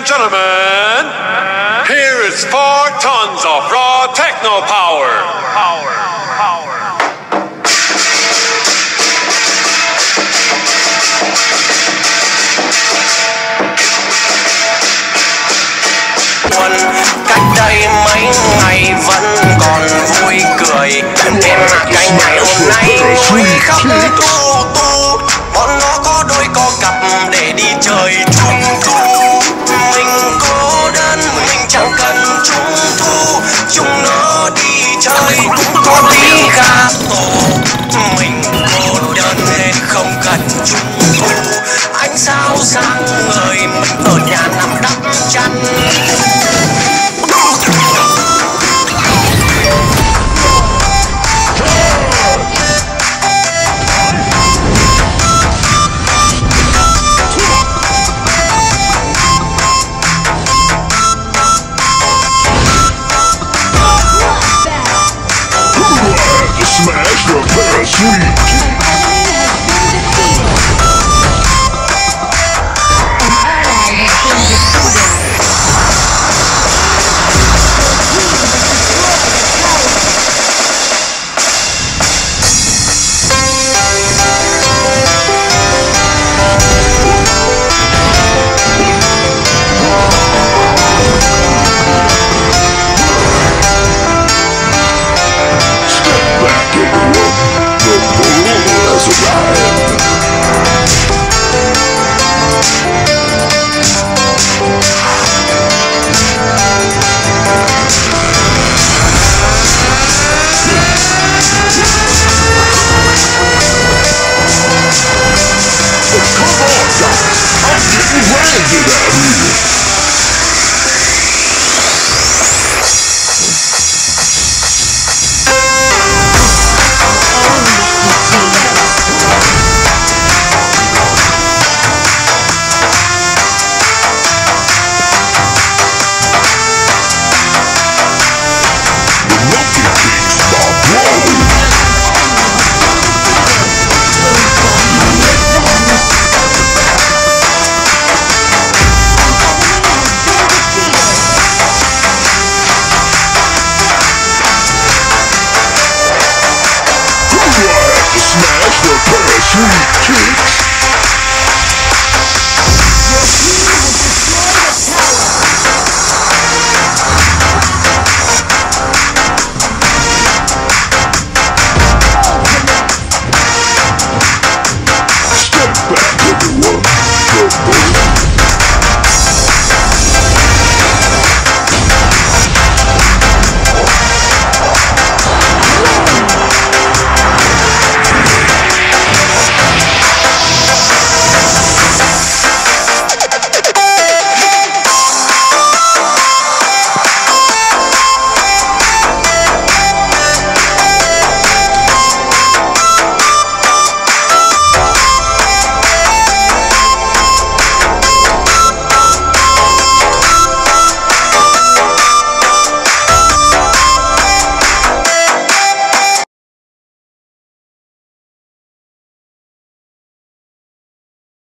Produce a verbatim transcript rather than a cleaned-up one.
gentlemen, here is four tons of raw techno power. Power, power. Quân cách đây mấy ngày vẫn còn vui cười, em mà cái ngày hôm nay ngồi khóc tu tu. Bọn nó có đôi có cặp để đi chơi trung thu. Mình cô đơn mình chẳng cần trung thu, chúng nó đi chơi cũng có tí gà tổ. Mình cô đơn nên không cần trung thu. Ánh sao sáng ngời mình ở nhà nằm đắp chăn. Smash the parachute! Smash the parachute kicks!